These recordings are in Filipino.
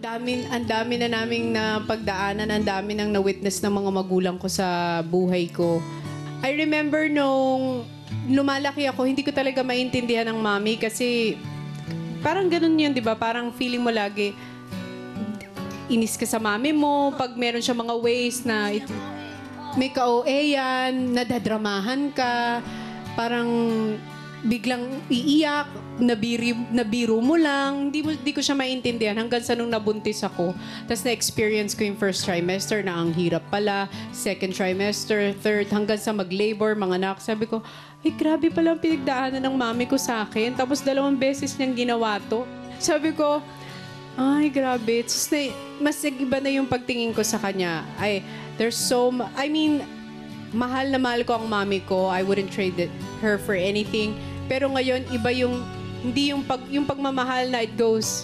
Ang dami na naming napagdaanan, ang dami nang na-witness ng mga magulang ko sa buhay ko. I remember nung lumalaki ako, hindi ko talaga maintindihan ng mami kasi parang ganun yun, di ba? Parang feeling mo lagi, inis ka sa mami mo, pag meron siya mga ways na may ka-OA yan, nadadramahan ka, parang biglang iiyak, nabiro mo lang. Hindi ko siya maintindihan hanggang sa nung nabuntis ako. Tapos na-experience ko yung first trimester na ang hirap pala, second trimester, third, hanggang sa mag-labor, mga anak. Sabi ko, ay grabe pala ang pinagdaanan ng mami ko sa akin. Tapos 2 beses niyang ginawa to. Sabi ko, ay grabe. Mas iba na yung pagtingin ko sa kanya. Mahal na mahal ko ang mami ko. I wouldn't trade her for anything. Pero ngayon, iba yung, hindi yung pagmamahal na it goes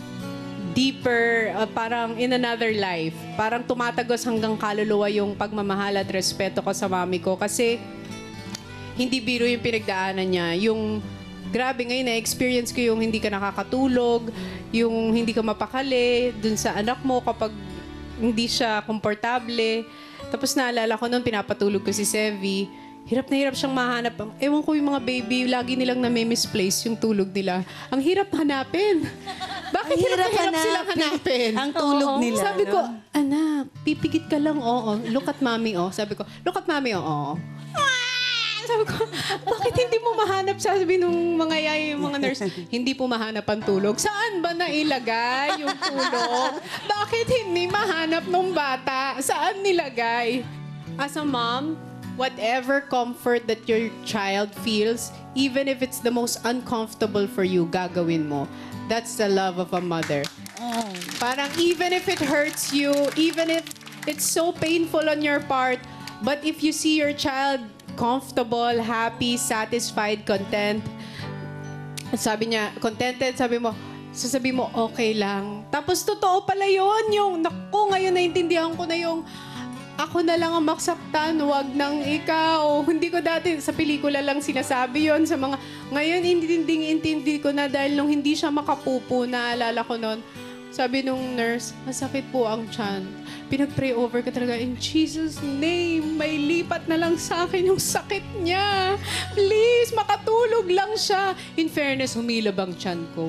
deeper, parang in another life. Parang tumatagos hanggang kaluluwa yung pagmamahal at respeto ko sa mami ko. Kasi, hindi biro yung pinagdaanan niya. Yung, grabe ngayon, na-experience ko yung hindi ka nakakatulog, yung hindi ka mapakali dun sa anak mo kapag hindi siya komportable. Tapos naalala ko noon, pinapatulog ko si Sevi. Hirap na hirap siyang mahanap. Ewan ko yung mga baby, lagi nilang nami-misplace yung tulog nila. Ang hirap hanapin. Bakit hirap silang hanapin? Ang tulog nila. Sabi ko, anak, pipigit ka lang, oo. Look at mommy, oh. Sabi ko, look at mommy, oo. Sabi ko, bakit hindi mo mahanap? Sabi nung mga yaya, yung mga nurse, hindi po mahanap ang tulog. Saan ba nailagay yung tulog? Bakit hindi mahanap nung bata? Saan nilagay? As a mom, whatever comfort that your child feels, even if it's the most uncomfortable for you, gagawin mo. That's the love of a mother. Parang even if it hurts you, even if it's so painful on your part, but if you see your child comfortable, happy, satisfied, content, sabi niya, contented, sasabi mo, okay lang. Tapos totoo pala yun, yung, naku, ngayon naintindihan ko na yung, ako na lang ang maksaktan, wag nang ikaw. Hindi ko dati, sa pelikula lang sinasabi yon sa mga... Ngayon, intindi ko na dahil nung hindi siya makapupo, naalala ko noon, sabi nung nurse, masakit po ang tiyan. Pinag-pray over ka talaga, in Jesus' name, may lipat na lang sa akin yung sakit niya. Please, makatulog lang siya. In fairness, humilab ang tiyan ko.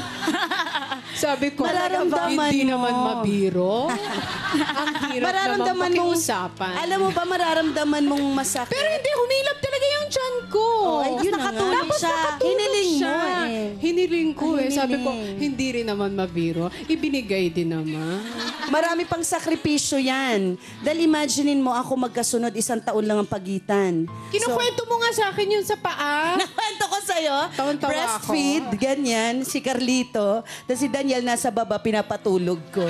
Sabi ko, hindi naman mabiro. Ang hirap naman pakiusapan. Alam mo ba, mararamdaman mong masakit? Pero hindi, humilab talaga yung tiyan ko. Yun nakatulog siya. Hiniling mo Hiniling ko Sabi ko, hindi rin naman mabiro. Ibinigay din naman. Marami pang sakripisyo yan. Dahil imaginein mo ako magkasunod, 1 taon lang ang pagitan. Kinukwento mo nga sa akin yun sa paa. Nakwento ko sa'yo. Tawan-tawa Breastfeed, ganyan. Si Carlito. Tapos si Daniel nasa baba, pinapatulog ko.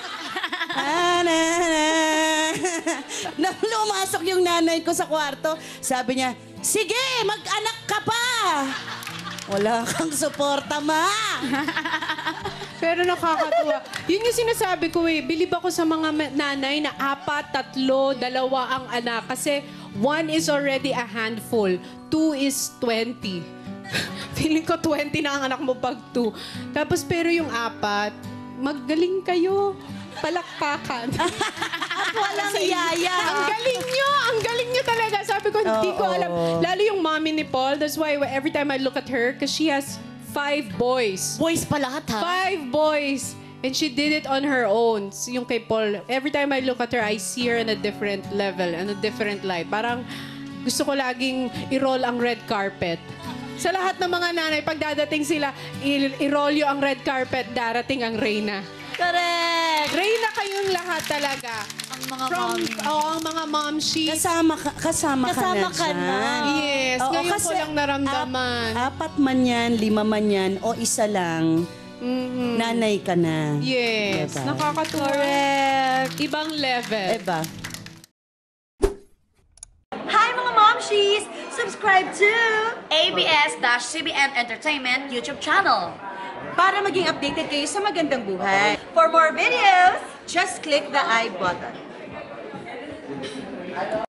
Nang lumasok yung nanay ko sa kwarto, sabi niya, sige, mag-anak ka pa! Wala kang suporta, ma! Pero nakakatuwa. Yun yung sinasabi ko Bilib ako sa mga nanay na 4, 3, 2 ang anak. Kasi 1 is already a handful. 2 is 20. Feeling ko 20 na ang anak mo pag 2. Tapos pero yung 4, magaling kayo. Palakpakan. At walang yaya. Ang galing nyo talaga. Sabi ko, hindi ko alam. Lalo yung mommy ni Paul. That's why every time I look at her, because she has 5 boys. Boys pa lahat, ha? 5 boys. And she did it on her own. So, yung kay Paul, every time I look at her, I see her in a different level, in a different light. Parang gusto ko laging i-roll ang red carpet. Sa lahat ng mga nanay, pag dadating sila, i-roll yung ang red carpet, darating ang Reyna. Correct! Reyna kayong lahat talaga. Ang mga mommy. Ang mga momshies. Kasama ka na. Yes, ngayon ko lang naramdaman. 4 man yan, 5 man yan, o isa lang, nanay ka na. Yes, diba? nakakatuwa. Correct. Ibang level. Diba? Hi mga momshies! Subscribe to ABS-CBN Entertainment YouTube channel. Para maging updated kayo sa Magandang Buhay. For more videos, Just click the I button.